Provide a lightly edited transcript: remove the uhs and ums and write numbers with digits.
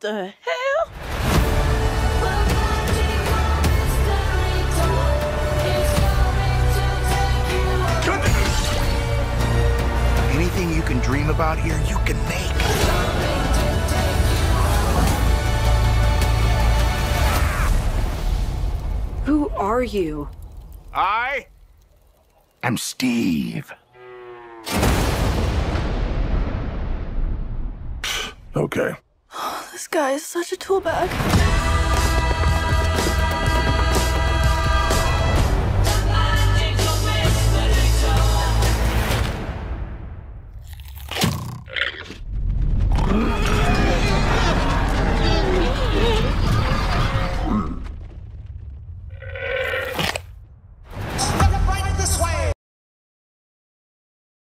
the hell? Anything you can dream about here, you can make. Who are you? I am Steve. Okay. This guy is such a tool bag.